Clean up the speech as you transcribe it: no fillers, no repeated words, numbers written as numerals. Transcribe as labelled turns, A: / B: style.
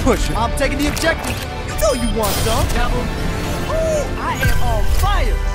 A: push it.
B: I'm taking the objective. You know you want some. Double. Ooh, I am on fire.